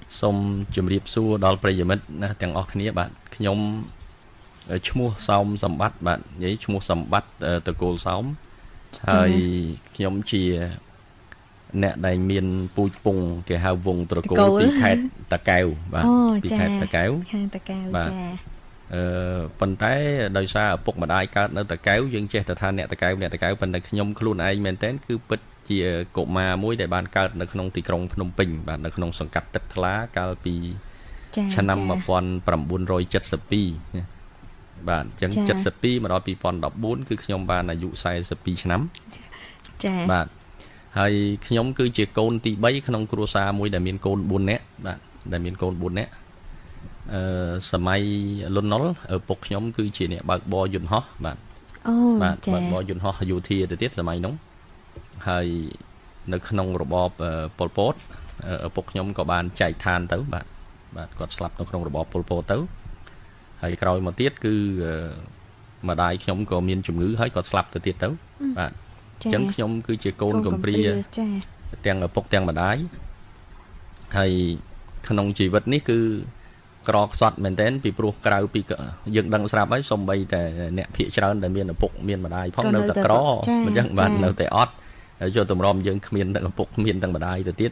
សូមជម្រាបសួរដល់ប្រិយមិត្តណាទាំងអស់គ្នាបាទខ្ញុំឈ្មោះសោមសម្បត្តិបាទនិយាយឈ្មោះសម្បត្តិតកូលសោមហើយខ្ញុំជាអ្នកដែលមានពូជពងគេហៅវងត្រកូលពីខេត្តតាកែវបាទពីខេត្តតាកែវខាងតាកែវចាប៉ុន្តែដោយសារឪពុកម្ដាយកើតនៅតាកែវយើងចេះតែថាអ្នកតាកែវប៉ុន្តែខ្ញុំខ្លួនឯងមែនតើគឺពិតជាកុមារមួយដែលបានកើតនៅក្នុងទីក្រុងភ្នំពេញបាទនៅក្នុងសង្កាត់ទឹកថ្លាកាលពីឆ្នាំ1972បាទអញ្ចឹង72មកដល់2014គឺខ្ញុំបានអាយុ42ឆ្នាំចាបាទហើយខ្ញុំគឺជាកូនទី3ក្នុងគ្រួសារមួយដែលមានកូន4នាក់បាទដែលមានកូន4នាក់សម័យលន់ណុលឪពុកខ្ញុំគឺជាអ្នកបើកបរយន្តហោះបាទបាទបើកបរយន្តហោះយោធាទៅទៀតសម័យនោះហើយនៅក្នុងរបបប៉ុលពតឪពុកខ្ញុំក៏បានចែកឋានទៅបាទគាត់ស្លាប់នៅក្នុងរបបប៉ុលពតទៅហើយក្រោយមកទៀតគឺម្ដាយខ្ញុំក៏មានជំងឺហើយគាត់ស្លាប់ទៅទៀតទៅបាទអញ្ចឹងខ្ញុំគឺជាកូនកំព្រាទាំងឪពុកទាំងម្ដាយហើយក្នុងជីវិតនេះគឺក្រខ្សត់មែនទែនពីព្រោះក្រៅពីយើងដឹងស្រាប់ហើយសំបីតែអ្នកភាគច្រើនដែលមានឪពុកមានម្ដាយផងនៅតែក្រអញ្ចឹងបាទនៅតែអត់ហើយចូលតម្រាំយើងគ្មានទាំងឪពុកគ្មានទាំងម្ដាយទៅទៀត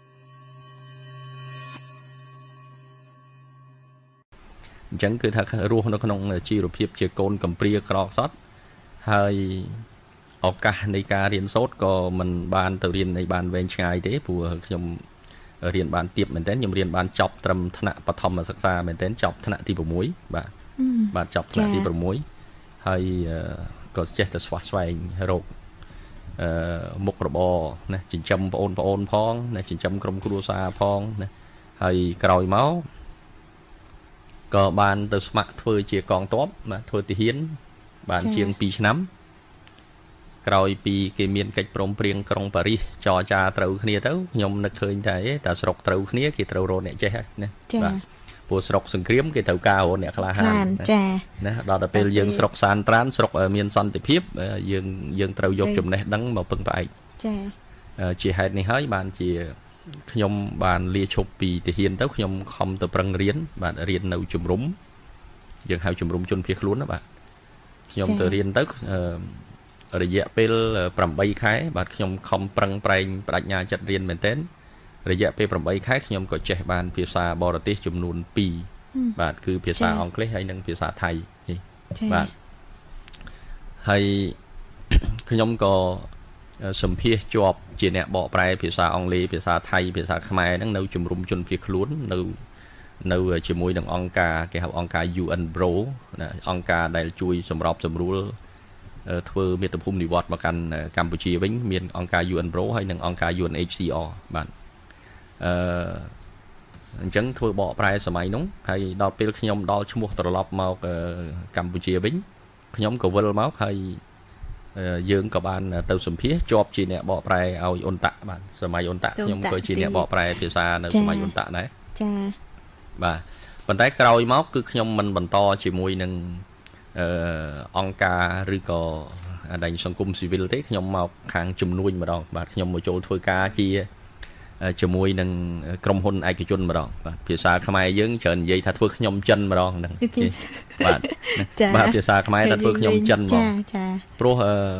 អញ្ចឹងគឺថារស់នៅក្នុងជីវភាពជាកូនកំព្រាក្រខ្សត់ហើយឱកាសនៃការរៀនសូត្រក៏មិនបានទៅរៀននៃបានវែងឆ្ងាយទេព្រោះខ្ញុំរៀនបានទាបមែនទែនខ្ញុំរៀនបានចប់ត្រឹមថ្នាក់បឋមសិក្សាមែនទែនចប់ថ្នាក់ទី6បាទចប់ថ្នាក់ទី6ហើយក៏ចេះតែស្វះស្វែងរកមុខរបរណាចិញ្ចឹមបងប្អូនផងណាចិញ្ចឹមក្រុមគ្រួសារផងណាហើយក្រោយមកក៏បានទៅស្ម័គ្រធ្វើជាកងទ័ពណាធ្វើទាហានបានជាង2ឆ្នាំក្រោយពីគេមានកិច្ចព្រមព្រៀងក្រុងប៉ារីសចរចាត្រូវគ្នាទៅខ្ញុំនឹកឃើញតែស្រុកត្រូវគ្នាគេត្រូវរកអ្នកចេះណាបាទព្រោះស្រុកសង្គ្រាមគេត្រូវការរកអ្នកក្លាហានណាដល់ទៅពេលយើងស្រុកសានត្រានស្រុកមានសន្តិភាពយើងត្រូវយកចំណេះដឹងមកពឹងផ្អែកជាហេតុនេះហើយបានជាខ្ញុំបានលាឈប់ពីទាហានទៅខ្ញុំខំទៅប្រឹងរៀនបាទរៀននៅជំរំយើងហៅជំរំជនភៀសខ្លួនណាបាទខ្ញុំទៅរៀនទៅរយៈពេល8ខែបាទខ្ញុំខំប្រឹងប្រែងបដិញ្ញាចិត្តរៀនមែនទែនរយៈពេល8ខែខ្ញុំក៏ចេះបានភាសាបរទេសចំនួន2បាទគឺភាសាអង់គ្លេសហើយនិងភាសាថៃបាទហើយខ្ញុំក៏សម្ភាសជាប់ជាអ្នកបកប្រែភាសាអង់គ្លេសភាសាថៃភាសាខ្មែរហ្នឹងនៅជំរំជនភៀសខ្លួននៅជាមួយនឹងអង្គការគេហៅអង្គការ UN Bro ណាអង្គការដែលជួយសម្របសម្រួលធ្វើមាតុភូមិនិវត្តន៍មកកាន់កម្ពុជាវិញមានអង្គការ UN Bro ហើយនិងអង្គការ UNHCR បាទអញ្ចឹងធ្វើបកប្រែសម័យនោះហើយដល់ពេលខ្ញុំដល់ឈ្មោះត្រឡប់មកកម្ពុជាវិញខ្ញុំក៏វិលមកហើយយើងក៏បានទៅសម្ភាសជាប់ជាអ្នកបកប្រែឲ្យអ៊ុនតាក់បាទសម័យអ៊ុនតាក់ខ្ញុំក៏ជាអ្នកបកប្រែភាសានៅសម័យអ៊ុនតាក់ដែរចាបាទប៉ុន្តែក្រោយមកគឺខ្ញុំមិនបន្តជាមួយនឹងអង្គការឬក៏ដែនសង្គមស៊ីវិលទេខ្ញុំមកខាងជំនួញម្ដងបាទខ្ញុំមកចូលធ្វើការជាមួយនឹងក្រុមហ៊ុនឯកជនម្ដងបាទភាសាខ្មែរយើងច្រើននិយាយថាធ្វើខ្ញុំចិនម្ដងហ្នឹងបាទភាសាខ្មែរថាធ្វើខ្ញុំចិនហ្មងព្រោះ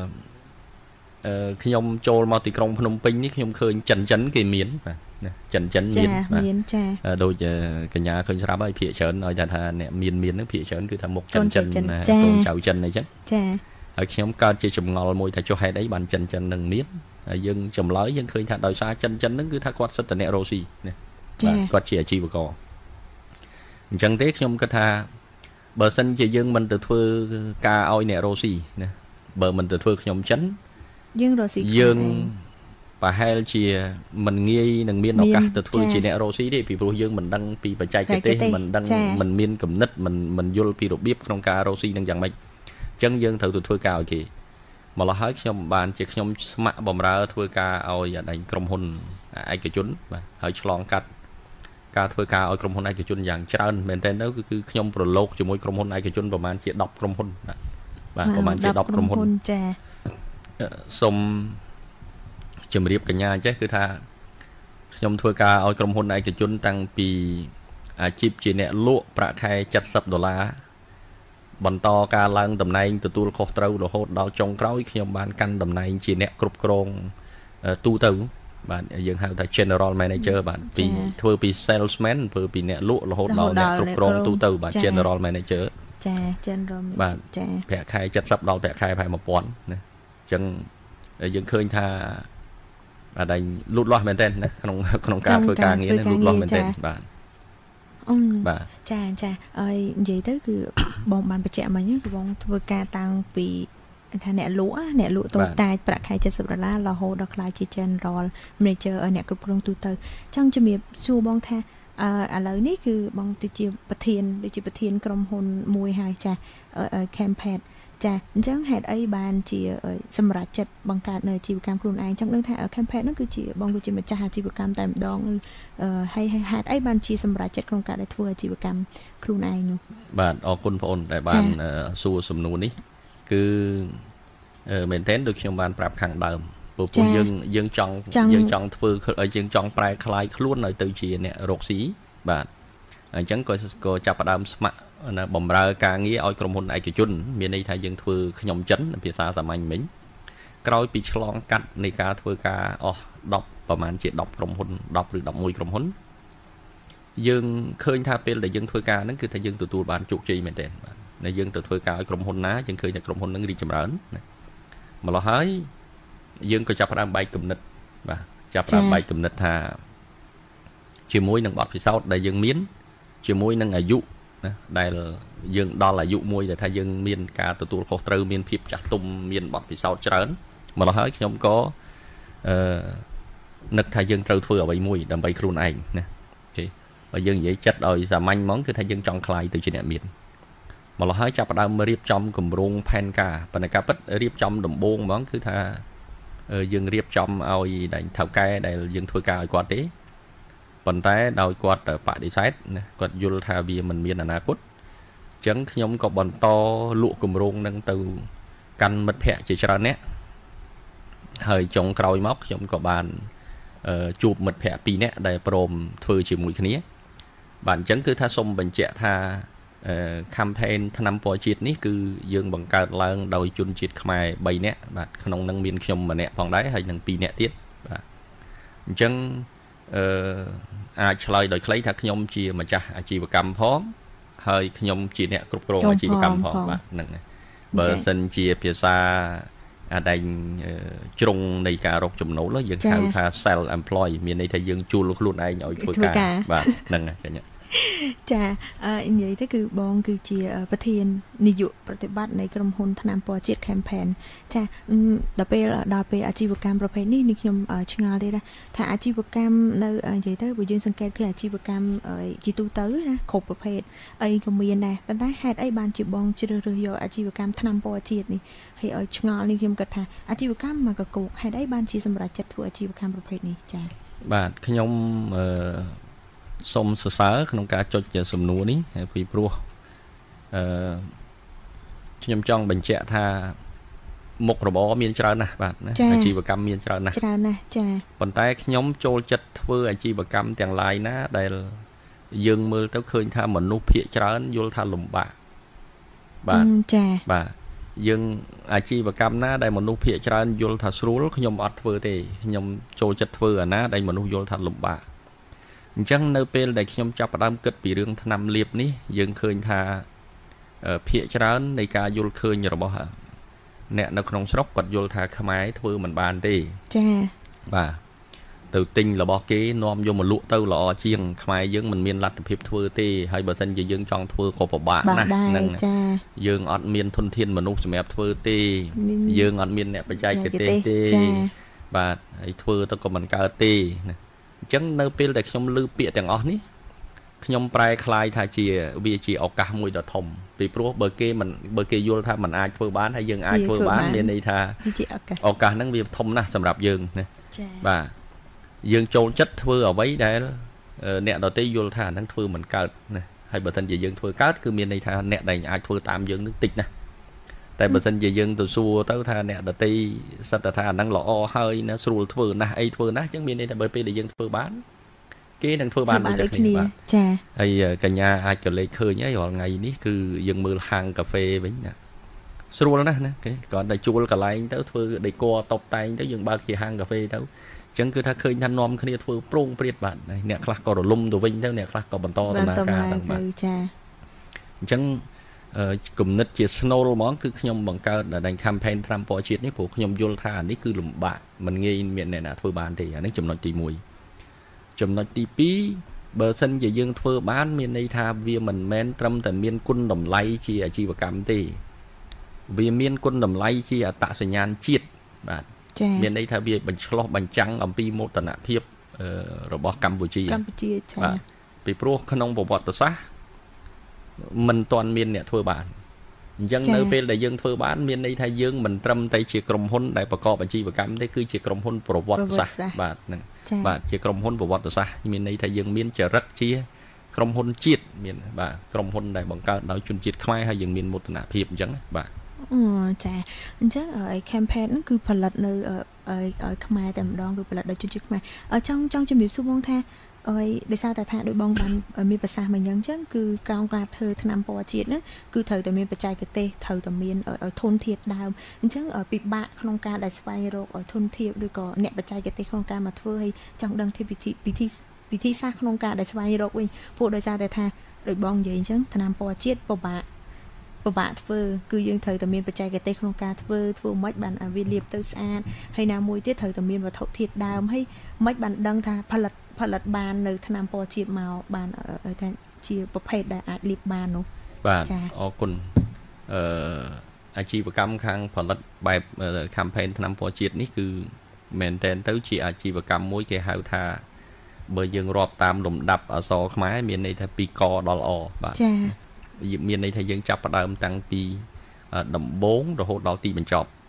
ខ្ញុំចូលមកទីក្រុងភ្នំពេញនេះខ្ញុំឃើញចិនគេមានបាទចិនមានបាទដូចកញ្ញាឃើញស្រាប់ហើយភាគច្រើនឲ្យថាអ្នកមានហ្នឹងភាគច្រើនគឺថាមុខចិនណាកូនចៅចិនអីចឹងចាហើយខ្ញុំកើតជាចម្ងល់មួយថាចុះហេតុអីបានចិននឹងមានហើយយើងចម្លើយយើងឃើញថាដោយសារចិនហ្នឹងគឺថាគាត់សិតតអ្នករ៉ូស៊ីណាបាទគាត់ជាអាជីវករអញ្ចឹងទេខ្ញុំគិតថាបើសិនជាយើងមិនទៅធ្វើការឲ្យអ្នករ៉ូស៊ីណាបើមិនទៅធ្វើខ្ញុំចិនយើងរ៉ូស៊ីយើងប្រហែលជាមិនងាយនឹងមានឱកាសទៅធ្វើជាអ្នករ៉ូស៊ីទេពីព្រោះយើងមិនដឹងពីបច្ចេកទេសមិនដឹងមិនមានគំនិតមិនយល់ពីរបៀបក្នុងការរ៉ូស៊ីនឹងយ៉ាងម៉េចអញ្ចឹងយើងត្រូវទៅធ្វើការឲ្យគេម្ល៉េះហើយខ្ញុំបានជាខ្ញុំស្ម័គ្របម្រើធ្វើការឲ្យដែនក្រុមហ៊ុនឯកជនបាទហើយឆ្លងកាត់ការធ្វើការឲ្យក្រុមហ៊ុនឯកជនយ៉ាងច្រើនមែនទែនទៅគឺខ្ញុំប្រឡូកជាមួយក្រុមហ៊ុនឯកជនប្រហែលជា10ក្រុមហ៊ុនបាទប្រហែលជា10ក្រុមហ៊ុនចាសូមជម្រាបកញ្ញាចេះគឺថាខ្ញុំធ្វើការឲ្យក្រុមហ៊ុនឯកជនតាំងពីអាជីពជាអ្នកលក់ប្រាក់ខែ$70បន្តការឡើងតំណែងទទួលខុសត្រូវរហូតដល់ចុងក្រោយខ្ញុំបានកាន់តំណែងជាអ្នកគ្រប់គ្រងទូទៅបាទយើងហៅថា General Manager បាទពីធ្វើពី Salesman ធ្វើពីអ្នកលក់រហូតដល់អ្នកគ្រប់គ្រងទូទៅបាទ General Manager ចា General Manager បាទប្រាក់ខែ70ដល់ប្រាក់ខែប្រហែល1000ណាអញ្ចឹងយើងឃើញថាអាដែងលូតលាស់មែនទែនណាក្នុងការធ្វើការងារនេះលូតលាស់មែនទែនបាទបាទចាហើយនិយាយទៅគឺបងបានបញ្ជាក់មិញគឺបងធ្វើការតាំងពីថាអ្នកលក់តូចតាចប្រាក់ខែ$70រហូតដល់ក្លាយជា General Manager អ្នកគ្រប់គ្រងទូទៅចង់ជំរាបសួរបងថាឥឡូវនេះគឺបងទៅជាប្រធានដូចជាប្រធានក្រុមហ៊ុនមួយហើយចា Campaign ចាអញ្ចឹងហេតុអីបានជាសម្រាប់ចិត្តបង្កើតនៅអាជីវកម្មខ្លួនឯងចង់ដឹងថា Campaign នោះគឺជាបងគឺជាម្ចាស់អាជីវកម្មតែម្ដងហើយហេតុអីបានជាសម្រាប់ចិត្តក្នុងការដែលធ្វើអាជីវកម្មខ្លួនឯងនោះបាទអរគុណបងអូនដែលបានសួរសំណួរនេះគឺមែនទែនដូចខ្ញុំបានប្រាប់ខាងដើមព្រោះយើងចង់ធ្វើយើងចង់ប្រែក្លាយខ្លួនឲ្យទៅជាអ្នករកស៊ីបាទអញ្ចឹងក៏ចាប់ផ្ដើមស្ម័គ្រណាបម្រើការងារឲ្យក្រុមហ៊ុនឯកជនមានន័យថាយើងធ្វើខ្ញុំចិនភាសាសាមញ្ញមិញក្រោយពីឆ្លងកាត់នៃការធ្វើការអស់10ប្រហែលជា10ក្រុមហ៊ុន10ឬ11ក្រុមហ៊ុនយើងឃើញថាពេលដែលយើងធ្វើការហ្នឹងគឺថាយើងទទួលបានជោគជ័យមែនទែនបាទដែលយើងទៅធ្វើការឲ្យក្រុមហ៊ុនណាយើងឃើញថាក្រុមហ៊ុនហ្នឹងរីកចម្រើនណាម្ល៉េះហើយយើងក៏ចាប់ផ្ដើមបែកគំនិតបាទចាប់ផ្ដើមបែកគំនិតថាជាមួយនឹងបទពិសោធន៍ដែលយើងមានជាមួយនឹងអាយុណាដែលយើងដល់អាយុមួយដែលថាយើងមានការទទួលខុសត្រូវមានភាពចាស់ទុំមានបទពិសោធន៍ច្រើនម្ល៉េះហើយខ្ញុំក៏នឹកថាយើងត្រូវធ្វើអ្វីមួយដើម្បីខ្លួនឯងណាបើយើងនិយាយចិត្តឲ្យសាមញ្ញហ្មងគឺថាយើងចង់ក្លាយទៅជាអ្នកមានម្ល៉េះហើយចាប់ផ្ដើមរៀបចំគម្រោងផែនការប៉ុន្តែការពិតរៀបចំដំបូងហ្មងគឺថាយើងរៀបចំឲ្យដែលថៅកែដែលយើងធ្វើការឲ្យគាត់ទេប៉ុន្តែដោយគាត់បដិសេធណាគាត់យល់ថាវាមិនមានអនាគតអញ្ចឹងខ្ញុំក៏បន្តលក់គម្រោងនឹងទៅកាន់មិត្តភ័ក្តិជាច្រើនអ្នកហើយចុងក្រោយមកខ្ញុំក៏បានជួបមិត្តភ័ក្តិ2នាក់ដែលព្រមធ្វើជាមួយគ្នាបាទអញ្ចឹងគឺថាសូមបញ្ជាក់ថាcampaign ថ្នាំពណ៌ជាតិនេះគឺយើងបង្កើតឡើងដោយជនជាតិខ្មែរ3នាក់បាទក្នុងនឹងមានខ្ញុំម្នាក់ផងដែរហើយនឹង2នាក់ទៀតបាទអញ្ចឹងអាចឆ្លើយដោយខ្លីថាខ្ញុំជាម្ចាស់អាជីវកម្មផងហើយខ្ញុំជាអ្នកគ្រប់គ្រងអាជីវកម្មផងបាទហ្នឹងបើសិនជាភាសាអាដែងជ្រុងនៃការរកចំណូលយើងហៅថា self employed មានន័យថាយើងជួលខ្លួនឯងឲ្យធ្វើការបាទហ្នឹងហើយឃើញចានិយាយទៅគឺបងគឺជាប្រធាននាយកប្រតិបត្តិនៃក្រុមហ៊ុនថ្នាំពណ៌ជាតិ Campaign ចាដល់ពេលអាជីវកម្មប្រភេទនេះខ្ញុំឆ្ងល់ទេថាអាជីវកម្មនៅនិយាយទៅបើយើងសង្កេតគឺអាជីវកម្មជាទូទៅណាគ្រប់ប្រភេទអីក៏មានដែរប៉ុន្តែហេតុអីបានជាបងជ្រើសរើសយកអាជីវកម្មថ្នាំពណ៌ជាតិនេះហើយឲ្យឆ្ងល់នេះខ្ញុំគិតថាអាជីវកម្មមកកកហេតុអីបានជាសម្រាប់ចិត្តធ្វើអាជីវកម្មប្រភេទនេះចាបាទខ្ញុំសូមសរសើរក្នុងការចុចសំណួរនេះពីព្រោះខ្ញុំចង់បញ្ជាក់ថាមុខរបរមានច្រើនណាស់បាទណាអាជីវកម្មមានច្រើនណាស់ចាប៉ុន្តែខ្ញុំចូលចិត្តធ្វើអាជីវកម្មទាំងឡាយណាដែលយើងមើលទៅឃើញថាមនុស្សភាគច្រើនយល់ថាលំបាកបាទចាបាទយើងអាជីវកម្មណាដែលមនុស្សភាគច្រើនយល់ថាស្រួលខ្ញុំអត់ធ្វើទេខ្ញុំចូលចិត្តធ្វើអាណាដែលមនុស្សយល់ថាលំបាកអញ្ចឹងនៅពេលដែលខ្ញុំចាប់ផ្ដើមគិតពីរឿងថ្នាំលាបនេះយើងឃើញថាភាគច្រើននៃការយល់ឃើញរបស់អ្នកនៅក្នុងស្រុកគាត់យល់ថាខ្មែរធ្វើមិនបានទេចាបាទទៅទិញរបស់គេនាំយកមកលក់ទៅល្អជាងខ្មែរយើងមិនមានលទ្ធភាពធ្វើទេហើយបើមិនជាយើងចង់ធ្វើក៏ពិបាកណាស់ហ្នឹងយើងអត់មានធនធានមនុស្សសម្រាប់ធ្វើទេយើងអត់មានអ្នកបច្ចេកទេសទេបាទហើយធ្វើទៅក៏មិនកើតទេណាអញ្ចឹងនៅពេលដែលខ្ញុំឮពាក្យទាំងអស់នេះខ្ញុំប្រែคล้ายថាវាជាឱកាសមួយដ៏ធំពីព្រោះបើគេយល់ថាมันអាចធ្វើបានហើយយើងអាចធ្វើបានមានន័យថាឱកាសហ្នឹងវាធំណាស់សម្រាប់យើងណាបាទយើងចូលចិត្តធ្វើអ្វីដែលអ្នកដទៃយល់ថាហ្នឹងធ្វើមិនកើតណាហើយបើមិនជាយើងធ្វើកើតគឺមានន័យថាអ្នកដែលអាចធ្វើតាមយើងនឹងតិចណាស់ tại bờ sân về dân từ xưa tới tha nè đợt ti sát tha năng lọ hơi nó sưu thưa na ấy thưa na chẳng miền đây là bởi vì để dân thưa bán cái đang thưa bán được chắc gì bạn hay cả nhà ai trở lại khơi nhé vào ngày ní cứ dân mưa hàng cà phê với nè sưu đó nè cái còn đại chua cả lại tới thưa để co tóc tay tới dân ba kia hàng cà phê đâu chẳng cứ tha khơi thanh nom cái thưa prong priết bạn này nè khác có đồ lum đồ vinh theo nè khác có bẩn to tầm ca đằng bạn chẳng cùng nít chia snow món cứ nhom bằng cao là đánh campaign tham po chiết ní phụ nhom vô tha ní cứ lùm bạ mình nghe miệng này là thưa bán thì nó chùm nói tì mùi chùm nói tì pí bờ sân về dương thưa bán miền đây tha vì mình men trâm tận miền quân đồng lay chi ở chi và cam thì vì miền quân đồng lay chi ở tạ sài nhàn chiết bạn miền đây tha vì bánh lo bánh trắng ở pi một tận ạ phiếp rồi bỏ Campuchia bạn vì pro khăn ông bộ bọt tờ sát mình toàn miền nè thưa bạn dân nơi bên đại dương thưa bán miền đây thay dương mình trâm tay chỉ cầm hôn đại bà co bà chi và cam đấy cứ chỉ cầm hôn pro vọt sa bạn chỉ cầm hôn pro vọt sa miền đây thay dương miền chợ rất chia cầm hôn chiết miền bà cầm hôn đại bằng cao nói chung chiết khai hay dương miền một nạ hiệp chẳng bạn chà chắc ở campaign nó cứ phần lật nơi ở Khmer tầm đòn cứ phần lật ở chung chiết Khmer ở trong chuẩn bị xung phong tha ơi để sao tại thà đội bóng bàn ở miền Bắc Sa mình nhấn chứ cứ cao ra thơ năm po chiết nữa cứ thời tại miền Bắc Tây cái tê thời tại miền ở thôn thiệt đào chứ ở bị bạ không ca đại spy rồi ở thôn thiệt được có nẹt Bắc Tây cái tê không ca mà thưa hay trong đăng thi bị thi xa không ca đại spy rồi ui phụ đội sao tại thà đội bóng vậy chứ năm po chiết po bạ thưa cứ dương thời tại miền Bắc Tây cái tê không ca thưa mấy bạn ở vi liệp tới xa hay nào mùi tiết thời tại miền và thổ thiệt đào hay mấy bạn đăng thàผลิตบานในธนาคารจีบมาบานแต่จีประเภทได้อาจลิบบานเนาะบานอ๋อคุณอาชีพกรรมข้างผลิตแบบแคมเปญธนาคารจีบนี่คือแมนเทนเต้าจีอาชีพกรรมมวยเกี่ยวกับเบอร์ยังรอบตามหลุมดับอสอขมายมีในทปีกอดอลอบานมีในทยังจับประดามตั้งปีดำโบ้งโดยโหดอลตีบรรจบ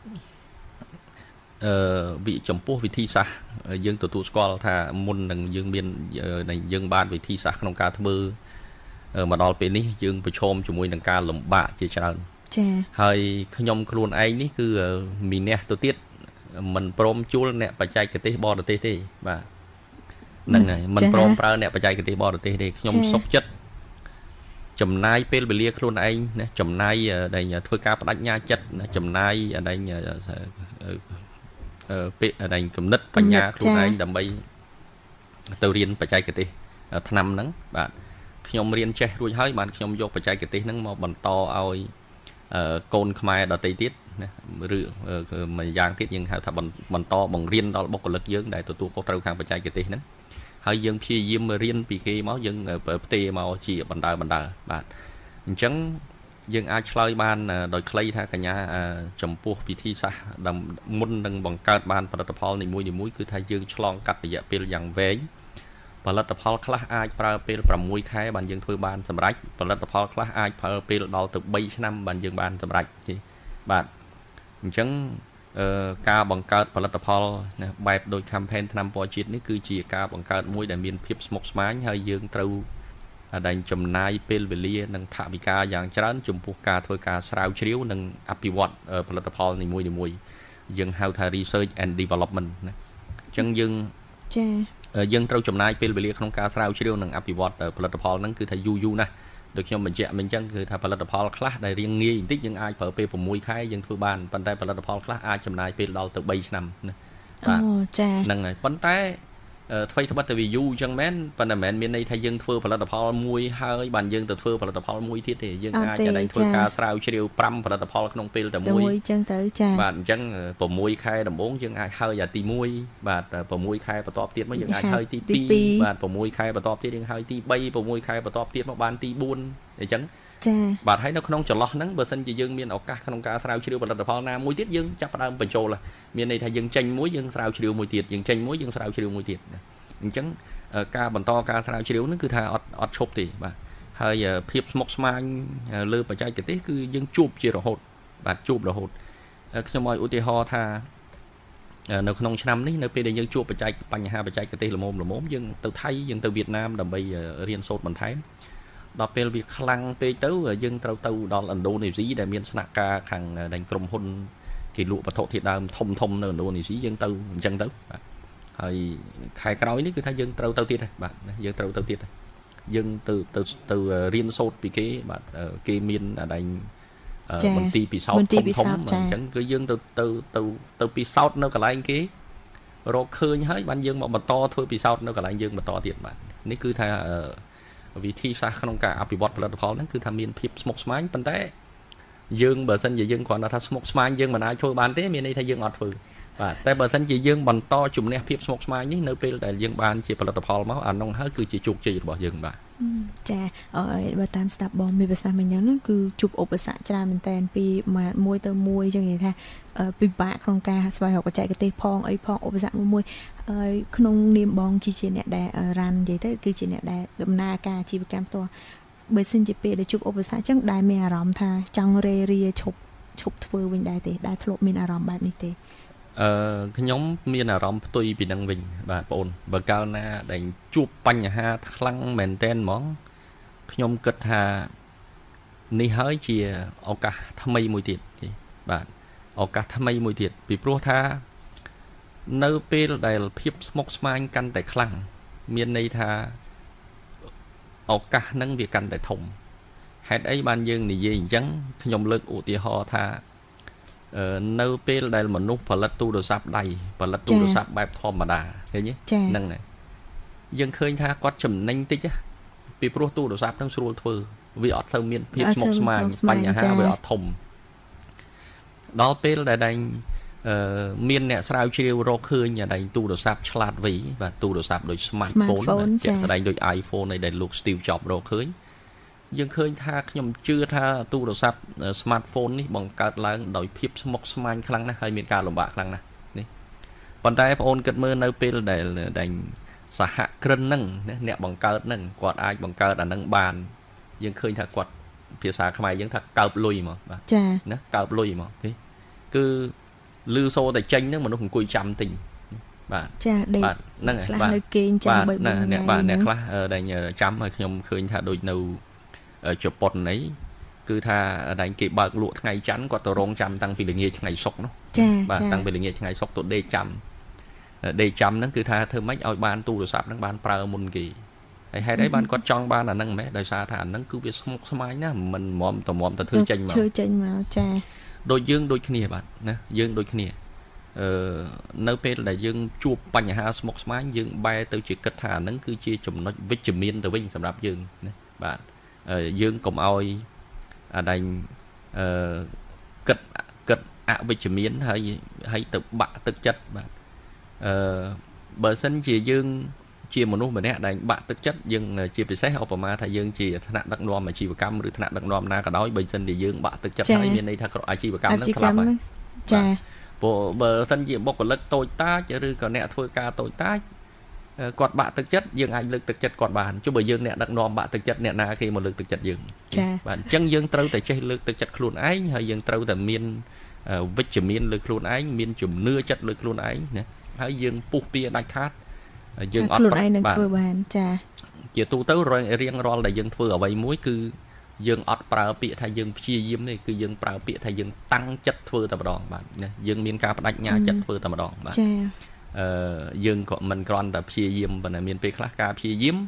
vị chấm pua vị thi sa dương tụi tụi squall thà môn đằng dương biên này dương ban vị thi sa không ca thưa mà đo bên ní dương phải chôm cho môi đằng ca lồng bạ chỉ cho hơi nhom khuôn anh ní cứ mình nè tôi tiết mình prom chua nè phải chạy cái tê bò được tê tê và đằng này mình prom pra nè phải chạy cái tê bò được tê tê nhom sốc chất chấm nai pel bê lia khuôn anh nè chấm nai đây nhà thôi ca đánh nha chất chấm nai ở đây nhà đánh cầm nứt bánh nhà luôn anh đầm bay từ riêng phải chạy cái tê năm nắng bạn nhom riêng che đuôi hơi bạn nhom vô phải chạy cái tê nắng màu bẩn to ao côn Khmer đợt tây tiết mà giang tiết nhưng hai thằng bẩn to bằng riêng đó bốc lực dưỡng đại tụi có trâu khang phải chạy cái tê nắng hơi dương phi diêm riêng vì khi máu dương ở tê màu chỉ bẩn đờ bạn trắng dương ai chơi ban đòi clay tha cả nhà chấm pua vị thi sa đầm môn đằng bằng card ban và tập hall này mũi cứ thay dương chlong cắt để dẹp pil dạng vén và tập hall class ai para pil from mũi khai bàn dương thôi ban sầm rách và tập hall class ai para pil đào từ 3 năm bàn dương ban sầm rách thì bạn chẳng ca bằng card và tập hall bài đôi campaign năm po chít ní cứ chỉ ca bằng card mũi để miền phép smoke smile hơi dương trâu đánh chấm nai pel về lia nâng thả bị ca dạng chán chấm buộc ca thôi ca sao chiếu nâng apiwatผลิตภัณฑ์này mùi dân how to research and development chân dân dân trâu chấm nai pel về lia không ca sao chiếu nâng apiwat ผลิตภัณฑ์นั่นคือถ้ายูนะโดยខ្ញុំបញ្ជាក់មិញចឹងគឺថាផលិតផលខ្លះដែលរៀងងាយបន្តិចយើងអាចប្រើពេល6ខែយើងធ្វើបានប៉ុន្តែផលិតផលខ្លះអាចចំណាយពេលដល់ទៅ3ឆ្នាំណាបាទហ្នឹងហើយប៉ុន្តែធ្វើត្បិតតែវាយូរចឹងមែនប៉ុន្តែមិនមែនមានន័យថាយើងធ្វើផលិតផលមួយហើយបានយើងទៅធ្វើផលិតផលមួយទៀតទេយើងអាចតែធ្វើការស្រាវជ្រាវ5ផលិតផលក្នុងពេលតែមួយចឹងទៅចាបាទអញ្ចឹង6ខែដំបូងយើងអាចហើយអាទី1បាទ6ខែបន្ទាប់ទៀតមកយើងអាចហើយទី2បាទ6ខែបន្ទាប់ទៀតយើងហើយទី3 6ខែបន្ទាប់ទៀតមកបានទី4អញ្ចឹងចាបាទហើយនៅក្នុងចន្លោះហ្នឹងបើសិនជាយើងមានឱកាសក្នុងការស្រាវជ្រាវផលិតផលណាមួយទៀតយើងចាប់ផ្ដើមបញ្ចូលមានន័យថាយើងចេញមួយយើងស្រាវជ្រាវមួយទៀតយើងចេញមួយយើងស្រាវជ្រាវមួយទៀតអញ្ចឹងការបន្តការស្រាវជ្រាវហ្នឹងគឺថាអត់ឈប់ទេបាទហើយភាពស្មុគស្មាញលើបច្ចេកទេសគឺយើងជួបជារហូតបាទជួបរហូតខ្ញុំឲ្យឧទាហរណ៍ថានៅក្នុងឆ្នាំនេះនៅពេលដែលយើងជួបបញ្ហាបច្ចេកទេសល្មមយើងទៅថៃយើងទៅវៀតណាមដើម្បីរៀនសូត្របន្ថែម đọc về việc khăn về tới dân trâu tàu đó là Indonesia để miền Sna Ca hàng đánh cầm hôn kỷ lụ và thọ thiệt đàm thông thông ở Indonesia dân tàu dân tàuហើយខែក្រោយនេះគឺថាយើងត្រូវទៅទៀតហើយបាទយើងត្រូវទៅទៀតហើយយើងទៅរៀនសូត្រពីគេបាទគេមានដែងមន្ទីរពិសោធន៍ធំអញ្ចឹងគឺយើងទៅពិសោធន៍នៅកន្លែងគេរកឃើញហើយបានយើងមកបន្តធ្វើពិសោធន៍នៅកន្លែងយើងបន្តទៀតបាទនេះគឺថាវិធីសាស្ត្រក្នុងការអភិវឌ្ឍផលិតផលហ្នឹងគឺថាមានភាពស្មុគស្មាញប៉ុន្តែយើងបើសិនជាយើងគ្រាន់តែថាស្មុគស្មាញយើងមិនអាចធ្វើបានទេមានន័យថាយើងអត់ធ្វើបាទតែបើសិនជាយើងបន្តជំនះភាពស្មុគស្មាញនេះនៅពេលដែលយើងបានជាផលិតផលមកអានោះហើយគឺជាជោគជ័យរបស់យើងបាទចាបើតាមស្ដាប់បងមានប្រសាសន៍មួយយ៉ាងហ្នឹងគឺជួបឧបសគ្គច្រើនមែនតើពីមួយទៅមួយចឹងនិយាយថាពិបាកក្នុងការស្វែងរកបច្ចេកទេសផងអីផងឧបសគ្គមួយក្នុងនាមបងជាអ្នកដែលរ៉ាន់និយាយទៅគឺជាអ្នកដែលដំណើរការអាជីវកម្មផ្ទាល់បើសិនជាពេលដែលជួបឧបសគ្គចឹងដែលមានអារម្មណ៍ថាចង់រេរាឈប់ធ្វើវិញដែរទេដែលធ្លាប់មានអារម្មណ៍បែបនេះទេខ្ញុំមានអារម្មណ៍ផ្ទុយពីនឹងវិញបាទបងអូនបើកាលណាដែលជួបបញ្ហាខ្លាំងមែនទែនហ្មងខ្ញុំគិតថានេះហើយជាឱកាសថ្មីមួយទៀតបាទឱកាសថ្មីមួយទៀតពីព្រោះថានៅពេលដែលភាពស្មុគស្មាញកាន់តែខ្លាំងមានន័យថាឱកាសហ្នឹងវាកាន់តែធំហេតុអីបានយើងនិយាយអញ្ចឹងខ្ញុំលើកឧទាហរណ៍ថានៅពេលដែលមនុស្សផលិតទូរស័ព្ទដៃផលិតទូរស័ព្ទបែបធម្មតាឃើញទេហ្នឹងហើយយើងឃើញថាគាត់ចំណេញតិចពីព្រោះទូរស័ព្ទហ្នឹងស្រួលធ្វើវាអត់ទៅមានភាពស្មុគស្មាញបញ្ហាវាអត់ធំដល់ពេលដែលដែងមានអ្នកស្រាវជ្រាវរកឃើញដែងទូរស័ព្ទឆ្លាតវៃបាទទូរស័ព្ទដូច smartphone ជាក់ស្ដែងដូច iPhone ដែលលោក Steve Jobs រកឃើញយើងឃើញថាខ្ញុំជឿថាទូរស័ព្ទ smartphone នេះបង្កើតឡើងដោយភាពស្មុគស្មាញខ្លាំងណាស់ហើយមានការលំបាកខ្លាំងណាស់នេះប៉ុន្តែបងអូនគិតមើលនៅពេលដែលសហគ្រិនហ្នឹងអ្នកបង្កើតហ្នឹងគាត់អាចបង្កើតអាហ្នឹងបានយើងឃើញថាគាត់ភាសាខ្មែរយើងថាកើបលុយមកបាទចាណាកើបលុយមកនេះគឺលឺសូរតែចេញហ្នឹងមនុស្សអង្គុយចាំទិញបាទចាដេកបាទហ្នឹងហើយបាទនៅគេងចាំ3 4 ថ្ងៃបាទអ្នកខ្លះដែលចាំហើយខ្ញុំឃើញថាដូចនៅជប៉ុនអីគឺថាដែងគេបើកលក់ថ្ងៃច័ន្ទគាត់ទៅរងចាំតាំងពីល្ងាចថ្ងៃសុក្រនោះបាទតាំងពីល្ងាចថ្ងៃសុក្រទៅដេកចាំហ្នឹងគឺថាធ្វើម៉េចឲ្យបានទូរស័ព្ទហ្នឹងបានប្រើមុនគេហើយហេតុអីបានគាត់ចង់បានអាហ្នឹងម៉េចដោយសារថាអាហ្នឹងគឺវាស្មុគស្មាញណាមិនមមទៅធ្វើចេញមកចាដូចយើងដូចគ្នាបាទណាយើងដូចគ្នានៅពេលដែលយើងជួបបញ្ហាស្មុគស្មាញយើងបែរទៅជាគិតថាអាហ្នឹងគឺជាចំណុចវិជ្ជមានទៅវិញសម្រាប់យើងណាបាទយើងកុំឲ្យអាដែងគិតអវិជ្ជមានហើយទៅបាក់ទឹកចិត្តបាទបើសិនជាយើងជាមនុស្សម្នាក់ដែលបាក់ទឹកចិត្តយើងជាពិសេសឧបមាថាយើងជាថ្នាក់ដឹកនាំអាជីវកម្មឬថ្នាក់ដឹកនាំណាក៏ដោយបើសិនជាយើងបាក់ទឹកចិត្តហើយមានន័យថាអាជីវកម្មហ្នឹងស្លាប់ហើយចាព្រោះបើសិនជាបុគ្គលិកតូចតាចឬក៏អ្នកធ្វើការតូចតាចគាត់បាក់ទឹកចិត្តយើងអាចលើកទឹកចិត្តគាត់បានចុះបើយើងអ្នកដឹកនាំបាក់ទឹកចិត្តអ្នកណាគេមកលើកទឹកចិត្តយើងបាទអញ្ចឹងយើងត្រូវតែចេះលើកទឹកចិត្តខ្លួនឯងហើយយើងត្រូវតែមានវិជ្ជមានលើខ្លួនឯងមានជំនឿចិត្តលើខ្លួនឯងណាហើយយើងពុះពៀដាច់ខាតយើងអត់ខ្លួនឯងនឹងធ្វើបានចាជាទូទៅរៀងរាល់ដែលយើងធ្វើអ្វីមួយគឺយើងអត់ប្រើពាក្យថាយើងព្យាយាមទេគឺយើងប្រើពាក្យថាយើងតាំងចិត្តធ្វើតែម្ដងបាទណាយើងមានការបដិញ្ញាចិត្តធ្វើតែម្ដងបាទចាយើងក៏មិនគ្រាន់តែព្យាយាមប៉ុន្តែមានពេលខ្លះការព្យាយាម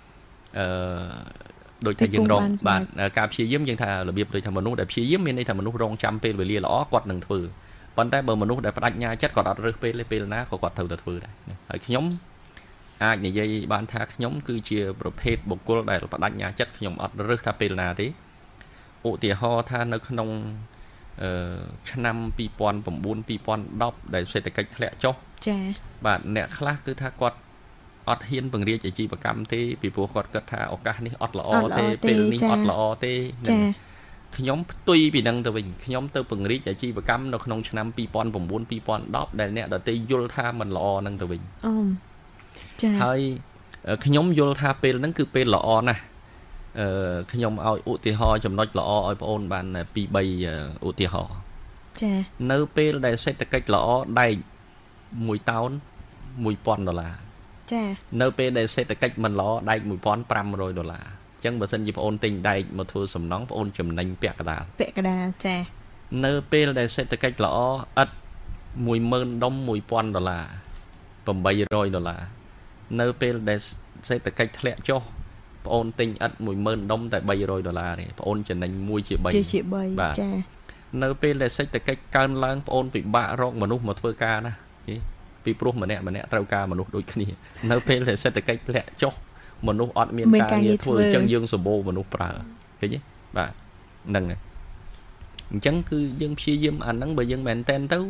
ដូចថាយើងរងបាទការព្យាយាមយើងថារបៀបដូចថាមនុស្សដែលព្យាយាមមានន័យថាមនុស្សរងចាំពេលវេលាល្អគាត់នឹងធ្វើប៉ុន្តែបើមនុស្សដែលបដិញ្ញាចិត្តគាត់អត់រើសពេលណាក៏គាត់ត្រូវតែធ្វើដែរហើយខ្ញុំអាចនិយាយបានថាខ្ញុំគឺជាប្រភេទបុគ្គលដែលបដិញ្ញាចិត្តខ្ញុំអត់រើសថាពេលណាទេឧទាហរណ៍ថានៅក្នុងឆ្នាំ2009 2010ដែលសេដ្ឋកិច្ចធ្លាក់ចុះចាបាទអ្នកខ្លះគឺថាគាត់អត់ហ៊ានបង្រៀនអាជីវកម្មទេពីព្រោះគាត់គិតថាឱកាសនេះអត់ល្អទេពេលនេះអត់ល្អទេខ្ញុំផ្ទុយពីនឹងទៅវិញខ្ញុំទៅបង្រៀនអាជីវកម្មនៅក្នុងឆ្នាំ2009 2010ដែលអ្នកដទៃយល់ថាមិនល្អនឹងទៅវិញចាហើយខ្ញុំយល់ថាពេលហ្នឹងគឺពេលល្អណាស់ខ្ញុំឲ្យឧទាហរណ៍ចំណុចល្អឲ្យបងអូនបាន2 3ឧទាហរណ៍ចានៅពេលដែលសេដ្ឋកិច្ចល្អដែក1តោន$1000 ចានៅពេលដែលសេដ្ឋកិច្ចមិនល្អដែក$1500 chẳng bữa sinh dịp ôn tình đầy một thua sầm nóng ôn chùm nành bẹt cả đà cha nơi pê để sẽ từ cách lõ ắt mùi mơn đông mùi pon đó là bầm bay rồi đó là nơi pê để sẽ từ cách lẹ cho ôn tình ắt mùi mơn đông tại bay rồi đó là này ôn chùm nành mùi chị bay và nơi pê để sẽ từ cách can lang ôn bị bạ rong mà nút một thưa ca nè bị pro mà nè trâu ca mà nút đôi khi nơi pê để sẽ từ cách lẹ cho mà nút ọt miền ca như thưa chân dương sờ bô mà nút pra cái gì và nâng này chẳng cứ dân phi dâm anh nắng bởi dân mền tên tấu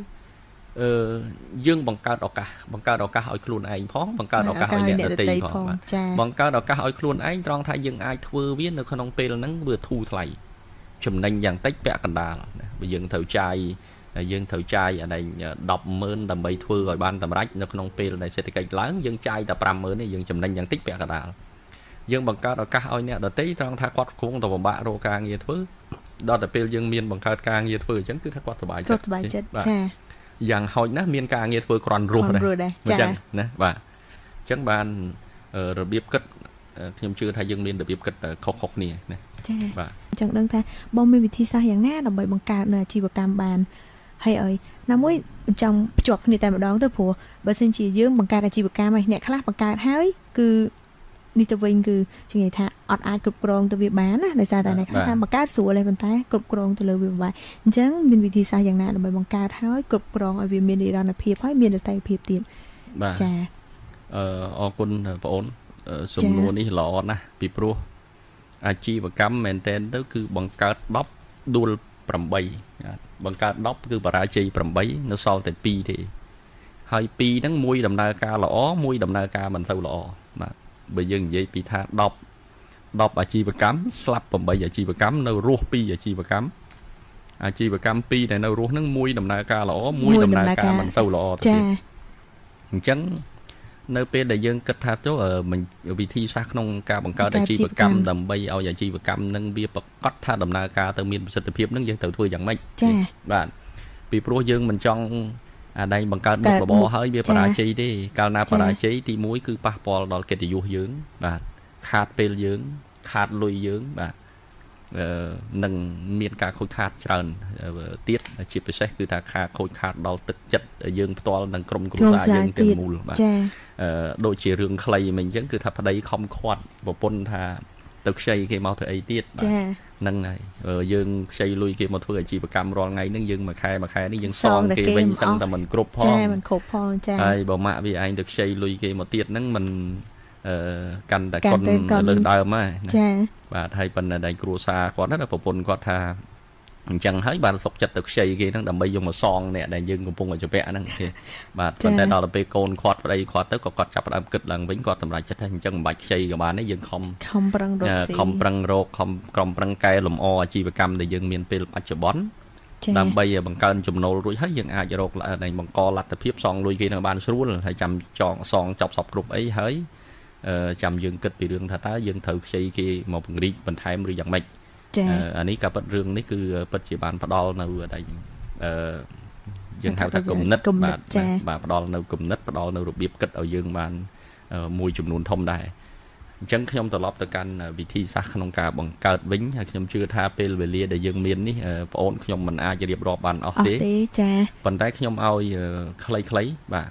dương bằng cao đỏ cả hỏi luôn anh phóng bằng cao đỏ cả hỏi nhẹ tì họ bằng cao đỏ cả hỏi luôn anh trong thay dân ai thưa biết được không pe là nắng vừa thu thầy chùm nành dàn tách bẹ cần đà bây giờ thầu trai ở đây đọc mơn tầm bay thưa rồi ban tầm rách nó không pe này sẽ cách lớn dân trai tập ram mới này dân chùm nành dàn tách bẹ cần đà dân bằng cao đỏ cả hỏi nhẹ đợt tí trong thay quát cũng tầm bạ rô ca nghe thứ đó là pil dương miên bằng cao ca nghe thôi chẳng cứ thắc quát bài chất dạng hỏi nè miên ca nghe thôi còn rồi đây chẳng nè và chẳng bàn rồi biết cất thêm chưa thay dương miên được biết cất khóc nè và chẳng đơn thay bom mi thi sao dạng nè là bởi bằng cao là chỉ bằng cam bàn hay ơi nó mới trong chuột này tại mà đón tôi phù bởi xin chỉ dương bằng cao là chỉ bằng cam này nè khác bằng cao hái cứ đi từ vinh cứ chừng ngày thà ọt ai cục rong từ việc bán á, đời sao tại này khác ta bằng cát sủa lên bàn tay cục rong từ lời việc bán, chẳng miền vị thì saoอย่างนั้นlà bằng cát hái cục rong ở miền đi ra là phiệp hái miền là tay phiệp tiền, chà,คุณฝนสมนวนนี่หล่อนะปีโปรอาชีพกรรมแมนเทนก็คือบังการด็อกดูลปรำใบบังการด็อกคือปราชีปรำใบnó sauแต่ปีthì haiปีนั้นมวยดำนาคาหล่อมวยดำนาคามันเท่าหล่อนะbây giờ vậy bị tha đọcอาชีพกรรม slap ผมไปอาชีพกรรมនៅរស់ពីអាជីវកម្មអាជីវកម្មពីរដែលនៅរស់ហ្នឹងមួយដំណើរការល្អមួយដំណើរការមិនសូវល្អទេអញ្ចឹងនៅពេលដែលយើងគិតថាទៅmìnhវិធីសាស្ត្រក្នុងការបង្កើតអាជីវកម្មដើម្បីឲ្យអាជីវកម្មនឹងវាប្រកបថាដំណើរការទៅមានប្រសិទ្ធភាពហ្នឹងយើងត្រូវធ្វើយ៉ាងម៉េចបាទពីព្រោះយើងមិនចង់អាđây bằng cao một bò hơi bia para chi đi cao na para chi thì muối cứ pa pol đòn kết dụ dưỡng và khát pel dưỡng khát lùi dưỡng và nâng miền cả khối khát trần tiết chỉ phải xét cứ ta khát khối khát đòn tức chất dưỡng to nâng crom crom ta dưỡng tiền mùl và đôi chỉ rừng clay mình vẫn cứ thắp đấy không khoát và pôn tha tức xây cái màu thời tiết nâng này dương xây lui kia một thứ chỉ cam rồi ngay nâng dương mà khai nó dương son kia bên sân là mình cột phong ai bảo mạ vì anh được xây lui kia một tiết nâng mình cần tại con lừa đảo mà và thay phần là đại cua xa có rất là phổ biến có tha chẳng thấy bạn phục chặt được xây kia nó đầm bay dùng một son nè đại dương cùng phong ở chỗ vẽ nâng kia và phần đây đó là bacon khoát ở đây khoát tới có quạt chặt làm kịch lần bánh quạt tầm lại chất thành chân bạch xây của bạn ấy dương không prang rô không prang cây lùm o chi và cam để dương miền pê bạch chở bón đầm bay bằng cơn chùm nô rồi hết dương ai rô lại này bằng co lặt tập hiếp son lui kia là ban số là phải chăm chọn son chọc sọc group ấy hới chăm dương kịch bị đường thà tá dương thử xây kia một người mình thay mới dặn mạch anh ấy cả bật rương đấy cứ bật chỉ bàn phát đo nào ở đây dương hào thật cùng nít và phát đo nào cùng nít phát đo nào được biết kịch ở dương bàn mùi chùm nôn thông đài chẳng không tập lọp từ căn vị thi sắc không cả bằng card bính hay không chưa tha pel về lia để dương miền ní ổn không mình ai cho điệp rọp bàn ở thế phần tay không ai clay và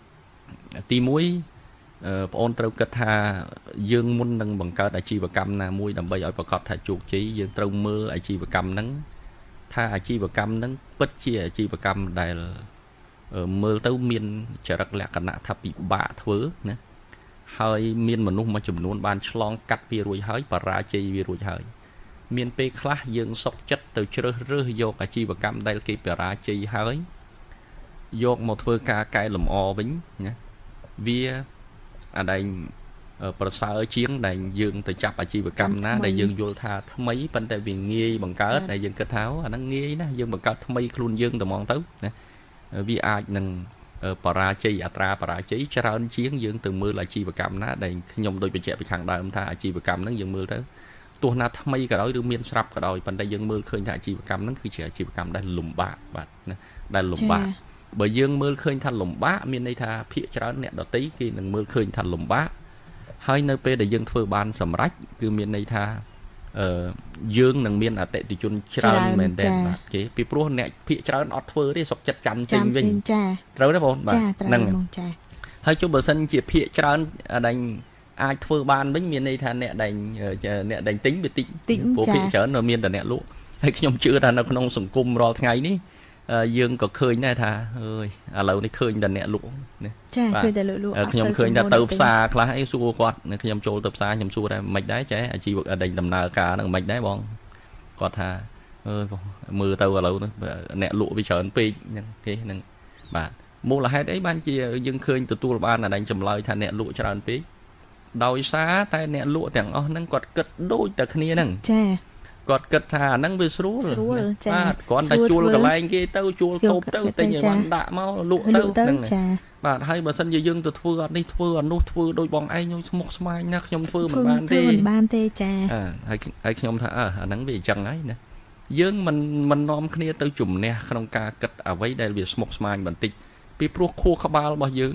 ti muối ôn trâu kết tha dương muốn nâng bằng cao đại chi và cam na muối đầm bay ở bậc cọt thà chuột chí dương trâu mưa đại chi và cam nắng tha đại chi và cam nắng bất chi đại chi và cam đại mưa tấu miên trở rất lẹ cả nã tháp bị bạ thưa nè hơi miên mà nung mà chùm nôn ban chlong cắt vi ruồi hơi và ra chi vi ruồi hơi miên pe khla dương sọc chất từ chơ rơ vô đại chi và cam đại cái ra chi hơi vô một thưa ca cay lùm o bính nhé vía ở đây ở sở chiến đại dương từ chập ở chi và cam ná đại dương vô tha mấy bên tại vì nghi bằng cá đại dương kết tháo nó nghi nó dương bằng cá mấy luôn dương từ mòn tới nè vì ai nâng para chi atra para chi cho chiến dương từ mưa là chi và cam ná đại nhom đôi bị trẻ bị hàng đại ông tha chi và cam nó dương mưa tới tua na mấy cả đó đưa miên sập cả đôi bên đại dương mưa khơi thả chi và cam nóคือtrẻ chi và cam đại lùm bạ đại lùm bạ bởi dương mưa khơi thành lùm bạ miền đây tha phía cho đó nè đó tí khi nâng mưa khơi thành lùm bạ hơi nơi pe để dương thưa ban sầm rách cứ miền này tha dương nằng miền tệ thì chun tràn mền đen cái pi pro nè pi tràn ọt thưa đi sọc chặt chăm trên vinh rồi đấy bọn nằng hơi cho bờ sân chỉ pi tràn đành ai thưa ban bánh miền này tha nè đành tính về tính của pi tràn ở miền là nè lụa hay nhom chưa ra nó không sủng cung rồi ngày ní dương có khơi này thà ơi lâu này khơi đàn nẹt lụa khơi đàn lụa nhom khơi đã tập xa khá ấy xua quạt nhom trôi tập xa nhom xua đây mạch đáy chế chỉ vực ở đây đầm nà cả đằng mạch đáy bong quạt thà mưa tàu lâu nữa nẹt lụa bị chởn pi thế nên bạn mua là hai đấy ban chi dương khơi từ tu là ban là đánh chầm lời thà nẹt lụa chởn pi đòi xá tay nẹt lụa thằng nâng quạt cất đôi tờ khnia nâng còn cất thà nâng về srú rồi còn ta chua cái lại cái tao chua tôm tao tây nhiều bạn đã mau lụa tao nâng bạn hay bà sân dương từ thưa đi thưa nút thưa đôi bóng ai nhung một smile nè nhung thưa mình ban tê cha hay nhung thà nâng về chẳng ấy nè dương mình nom kia tao chùm nè không ca cất ở với đây về một smile bản tịch pi pro khô khá bao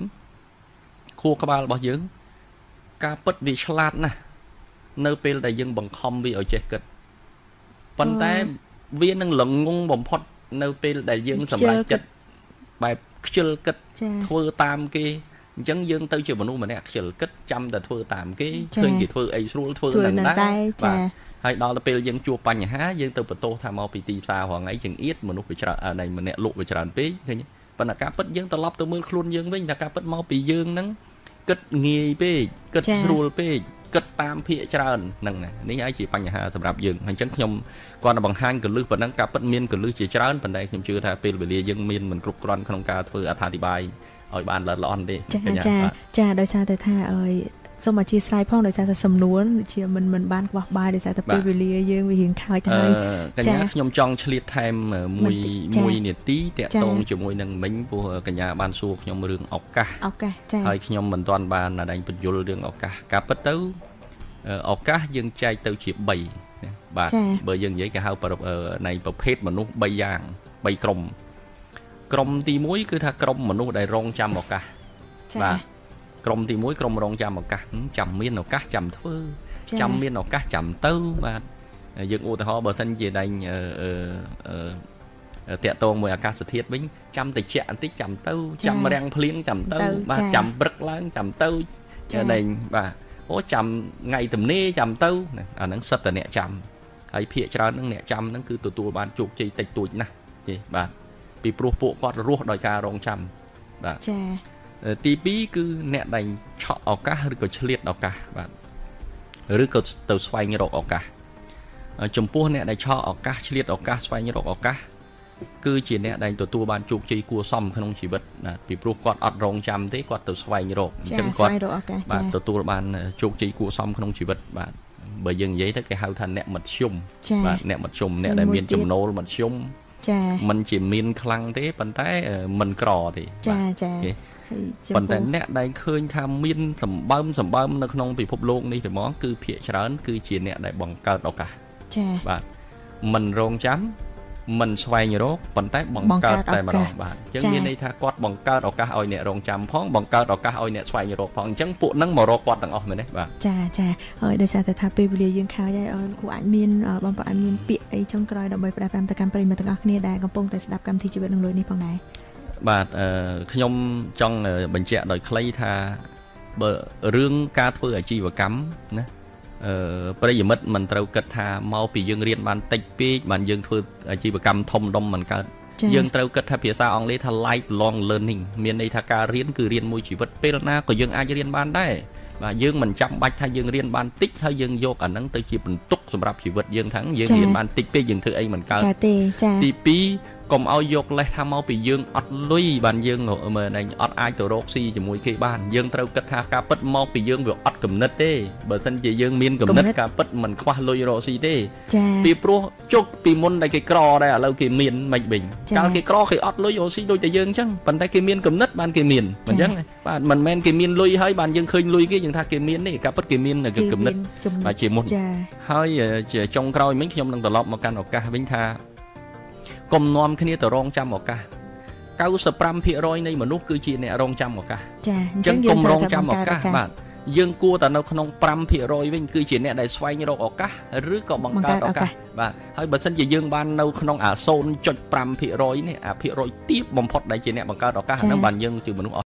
dương ca bứt vì slat nè nơi pel đại dương bằng không vì ở chết cất phần tay viên năng lượng ngung bom phật nơi pel đại dương sầm lại chật bài chơi cất thưa tam kia chân dương tới chiều mình nè chơi cất trăm là thưa tam cái khơi chỉ thưa ấy xuống thưa nặng đá và hay đó là pel dương chua panh há dương từ bờ tô tham mau bị tì xa hoàng ấy chừng ít mình lúc bị ở này mình nè lụ bị tràn pí thế nhé và là cá bứt dương từ lóp từ mưa luôn dương với là cá bứt mau bị dương nắng cất nghề pí cất rùa pí cất tam phía tràn nằng này ní ai chỉ phanh hà sầm rạp dừng hành chấn nhom còn là bằng hang cử lư và năng cặp bất miên cử lư chỉ tràn phần đây nhom chưa tha pel về lìa dân miên mình cục con không ca thưa thà đi bài ở bàn là lon đi cha đôi sao từ tha ơi xong mà chia sài phong đôi sao từ sầm nuốn chia mình ban quạt bài đôi sao từ pel về lìa dân vì hiện khai thay cái nhá nhom trong chlit thêm mùi nhiệt tí tẹt tông chịu mùi nằng bánh của cả nhà ban suộc nhom rừng ọc caហើយខ្ញុំមិនទាន់បានណាស់បញ្យល់រឿងឱកាសការពិតទៅឱកាសយើងចែកទៅជា3បាទបើយើងនិយាយគេហៅនៃប្រភេទមនុស្ស3យ៉ាង3ក្រុមទី1គឺថាក្រុមមនុស្សដែលរងចាំឱកាសបាទក្រុមទី1ក្រុមរងចាំឱកាសចាំមានឱកាសចាំធ្វើចាំមានឱកាសចាំទៅបាទយើងឧទាហរណ៍បើសិនជាដេញតាក់តងមួយអាកាសធាតុវិញចាំតិចបន្តិចចាំទៅចាំរាំងភ្លៀងចាំទៅបាទចាំព្រឹកឡើងចាំទៅដេញបាទអូចាំថ្ងៃទំនេរចាំទៅអាហ្នឹងសិតតែអ្នកចាំហើយភាគច្រើនហ្នឹងអ្នកចាំហ្នឹងគឺទទួលបានជោគជ័យតិចតួចណាស់ទេបាទពីព្រោះពួកគាត់រស់ដោយការរងចាំបាទចាទី2គឺអ្នកដែលឆក់ឱកាសឬក៏ឆ្លៀតឱកាសបាទឬក៏ទៅស្វែងរកឱកាសចំពោះអ្នកដែលឆក់ឱកាសឆ្លៀតឱកាសស្វែងរកឱកាសគឺជាអ្នកដែលទទួលបានជោគជ័យគួរសមក្នុងជីវិតណាពីព្រោះគាត់អត់រងចាំទេគាត់ទៅស្វែងរកអញ្ចឹងគាត់បាទទទួលបានជោគជ័យគួរសមក្នុងជីវិតបាទបើយើងនិយាយទៅគេហៅថាអ្នកមធ្យមបាទអ្នកមធ្យមអ្នកដែលមានចំណូលមធ្យមចាមិនជាមានខ្លាំងទេប៉ុន្តែមិនក្រទេចាប៉ុន្តែអ្នកដែលឃើញថាមានសម្បើមនៅក្នុងពិភពលោកនេះតែហ្មងគឺភាគច្រើនគឺជាអ្នកដែលបង្កើតឱកាសចាបាទមិនរងចាំមិនស្វែងរកប៉ុន្តែបង្កើតតែម្ដងបាទអញ្ចឹងមានន័យថាគាត់បង្កើតឱកាសឲ្យអ្នករងចាំផងបង្កើតឱកាសឲ្យអ្នកស្វែងរកផងអញ្ចឹងពួកហ្នឹងមករកគាត់ទាំងអស់មែនទេបាទចាហើយដោយសារតែថាពេលវេលាយើងខើចហើយគូអាចមានបងប្អូនអាចមានពាក្យអីចុងក្រោយដើម្បីផ្ដល់តាមទៅកាន់ប្រិយមិត្តទាំងអស់គ្នាដែលកំពុងតែស្ដាប់កម្មវិធីជីវិតនឹងលុយនេះផងដែរបាទខ្ញុំចង់បញ្ជាក់ដោយខ្លីថាបើរឿងការធ្វើអាជីវកម្មណាប្រិយមិត្តមិនត្រូវគិតថាមកពីយើងរៀនបានតិចពេកបានយើងធ្វើអាជីវកម្មធំដុំមិនកើតយើងត្រូវគិតថាភាសាអង់គ្លេសថា lifelong learning មានន័យថាការរៀនគឺរៀនមួយជីវិតពេលណាក៏យើងអាចរៀនបានដែរបាទយើងមិនចាំបាច់ថាយើងរៀនបានតិចហើយយើងយកអាហ្នឹងទៅជាបន្ទុកសម្រាប់ជីវិតយើងថាយើងរៀនបានតិចពេកយើងធ្វើអីមិនកើតទី2កុំឲ្យយកលេសថាមកពីយើងអត់លុយបានយើងមើលអត់អាចទៅរកស៊ីជាមួយគេបានយើងត្រូវគិតថាការពិតមកពីយើងវាអត់គំនិតទេបើមិនជាយើងមានគំនិតការពិតមិនខ្វះលុយរកស៊ីទេពីព្រោះជុកពីមុនដែលគេក្រដែរឥឡូវគេមានមិនវិញកាលគេក្រគេអត់លុយរកស៊ីដូចតែយើងអញ្ចឹងប៉ុន្តែគេមានគំនិតបានគេមានអញ្ចឹងបាទមិនមែនគេមានលុយហើយបានយើងឃើញលុយគេយើងថាគេមានទេការពិតគេមានគំនិតបាទជាមុនហើយជាចុងក្រោយមិញខ្ញុំនឹងត្រឡប់មកកាន់ឱកាសវិញថាកុំនាំគ្នាទៅរងចាំឱកាស 95% នៃមនុស្សគឺជាអ្នករងចាំឱកាសចាអញ្ចឹងកុំរងចាំឱកាសបាទ dương cua ta nó không pram phía rồi với cứ chỉ nè đại xoay như đâu ở cá rứ có bằng cao đó cả và hơi bật sân chỉ dương ban đâu không à xôn cho pram phía rồi này à phía rồi tiếp bom phật đại chỉ nè bằng cao đó cả nó bàn dương từ mình